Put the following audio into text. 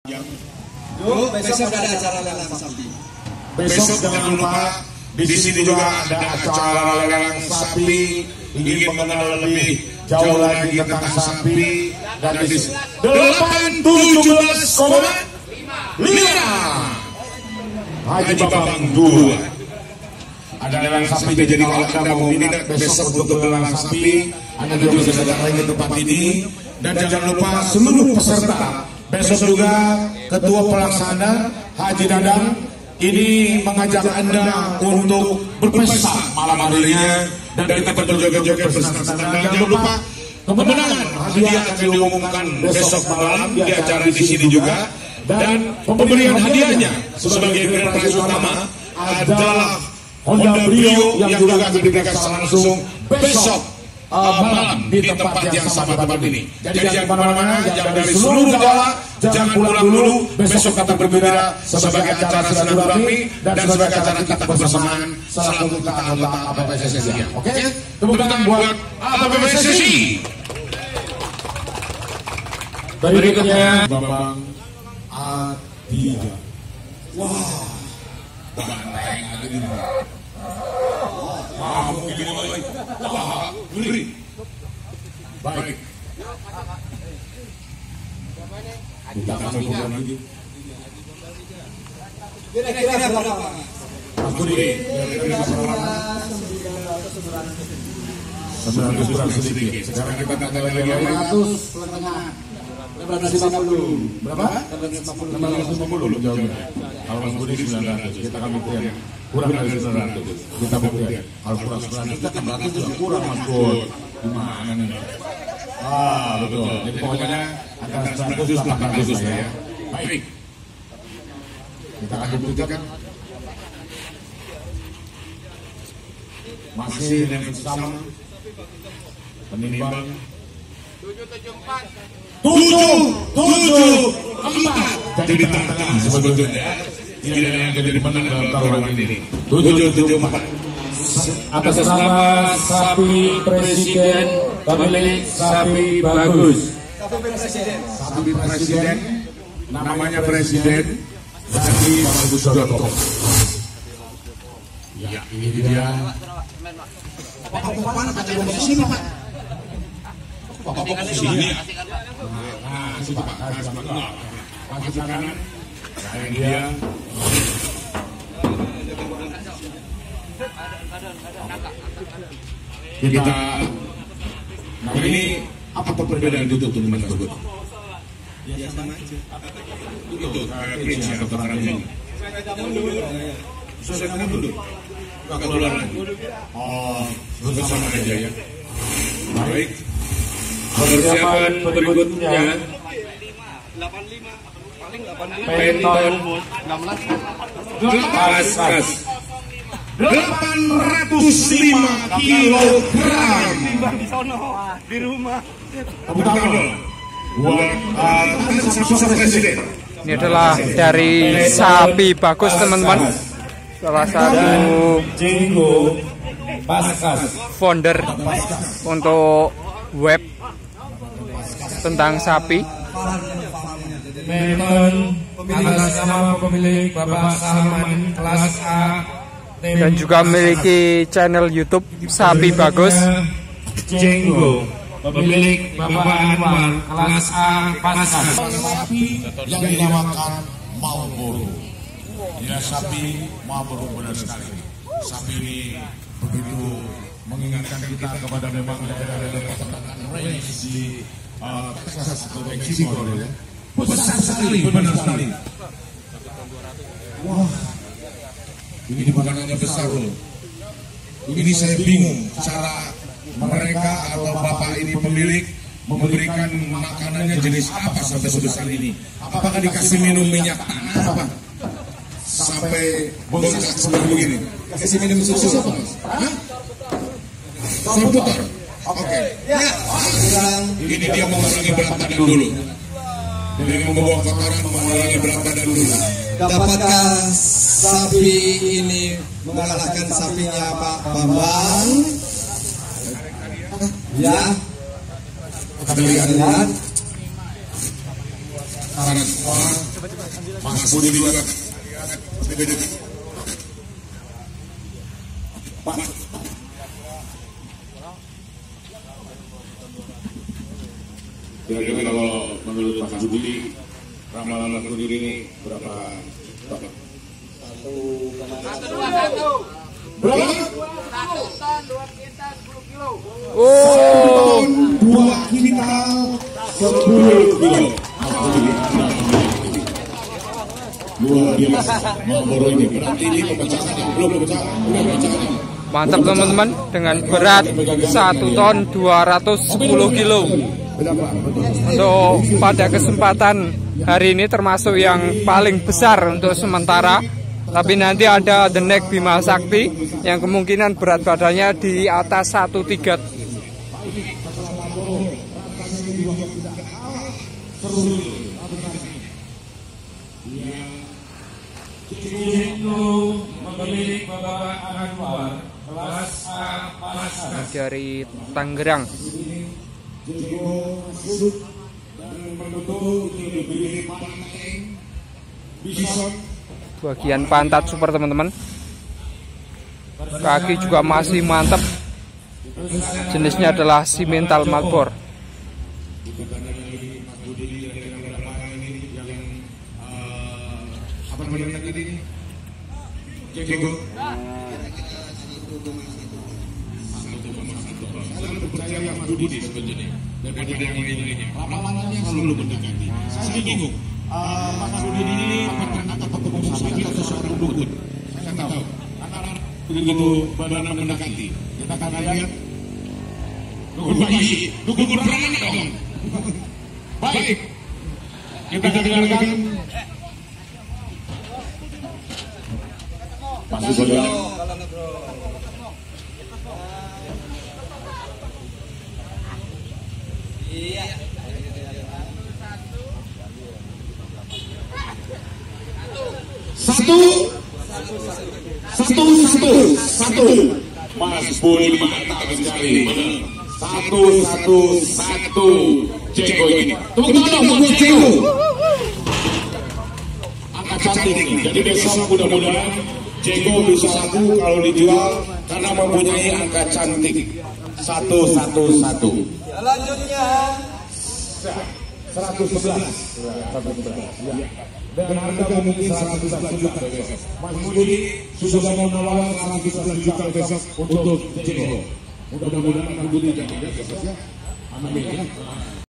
Yuk, besok ada acara lelang sapi. Besok jangan lupa di sini juga ada acara lelang sapi. Ingin mengenal lebih jauh lagi tentang sapi dan di 817,5 Haji Babang 2. Ada lelang sapi, jadi kalau Anda mau minat besok untuk lelang sapi, Anda juga bisa datang ke tempat ini. Dan jangan lupa seluruh peserta besok juga Ketua Pelaksana Haji Dadang ini mengajak Anda untuk berpesta malam harinya dan kita berjoget-joget bersama-sama. Jangan lupa kemenangan hadiah akan diumumkan besok malam di acara di sini juga, dan pemberian hadiahnya sebagai grand prize utama adalah Honda Brio yang juga akan diberikan langsung besok malam di tempat yang sama tempat ini. Jadi jangan kemana-mana, jangan dari seluruh Jawa, jangan pulang dulu. Besok kita berbeda sebagai acara silaturahmi dan sebagai acara kita bersamaan selaku kita anggota APPSSI. Oke? Tepuk tangan buat APPSSI. Berikutnya Babang A3. Wah, banteng ada di mana? Wah, begini lagi. Wah, ngeri. Baik. Kita akan berbual lagi. Kira-kira berapa? Aku ini. 900 kurang sedikit. Sekarang kita tanya lagi 500 setengah. 1550. Berapa? 1550 jauhnya. Kalau Mas Budi 900, kita akan buktikan kurang dari 900. Kita buktikan. Kalau kurang 900, kita 600 juga kurang Mas Bud. Gimana nih? Betul. Jadi pokoknya antara 900 dan 800 lah ya. Baik. Kita akan buktikan. Masih dengan sama penimbang 774 jadi di tengah sebetulnya. Tidak ada yang jadi menang dalam taruhan ini. 774 atas nama sapi presiden pemilik sapi bagus. Sapi presiden namanya presiden dari bagus.com. Ya, ini dia. Bapak sini. Kasih Pak, kasih kanan. Nah, dia. Kita. Nah, ini apa perbedaan itu tuh Mas Bud? Ya sama aja. Itu kayaknya atau keterangan ini. Selesai kamu dulu. Enggak keluar lagi. Oh, sama aja ya. Baik. Persiapan berikutnya Penton Paskas 805 kilogram Di rumah. Ini adalah dari sapi bagus teman-teman, salah satu Jenggo Paskas founder untuk web tentang sapi. Penton atas nama pemilik Bapak Salman kelas A Dan juga memiliki channel YouTube Sapi Bagus. Jenggo pemilik Bapak Anwar kelas A Paskas. Sapi yang dinamakan Marlboro. Ya, sapi Marlboro benar sekali. Sapi ini begitu mengingatkan kita kepada memang daerah-daerah peternakan range di Texas atau Meksiko ya. Besar sekali, benar sekali. Wah, ini bukan hanya besar loh. Ini saya bingung cara mereka atau bapak ini pemilik memberikan makanannya jenis apa sampai sebesar ini. Apakah dikasih minum minyak tanah apa? Sampai bengkak seperti begini. Kasih minum susu apa Mas? Hah? Saya putar. Oke. Ya. Ini dia mengurangi berat badan dulu. Dengan membawa kotoran mengurangi berat badan dulu. Dapatkah sapi ini mengalahkan sapinya Pak Bambang? Ya. Kita lihat. kanan Mas Budi juga Pak. Kira-kira kalau menurut Mas Budi ramalan Mas Budi ini berapa? Berapa? 1 ton 2 kintal 10 kilo. Oh, 2 kintal 10 kilo. Luar biasa. Marlboro ini berarti ini pemecahannya belum pemecahan. mantap teman-teman, dengan berat 1 ton 210 kilo. Untuk pada kesempatan hari ini termasuk yang paling besar untuk sementara. Tapi nanti ada The Next Bima Sakti yang kemungkinan berat badannya di atas 1,3. Dari Tangerang. Bagian pantat super teman-teman, kaki juga masih mantap. Jenisnya adalah Simmental Malbor. Ramalannya selalu mendekati. Saya bingung. Mas Budi ini atau pembunuh sapi atau seorang dukun. Saya tahu. Karena begitu badan mendekati, kita akan lihat dukun bayi, dukun beranak dong. Baik, kita dengarkan. Masih beliau. Satu. Mas Budi mantap sekali. Satu. Ceko ini. Tepuk tangan buat Ceko. Angka cantik. Jadi besok mudah-mudahan Ceko bisa laku kalau dijual karena mempunyai angka cantik. 111. Selanjutnya 111. Dan harga mungkin 111 juta besok. Mas Budi sudah mau nawar 111 juta besok untuk Ceko. Mudah-mudahan Mas Budi jadi besok ya. Amin.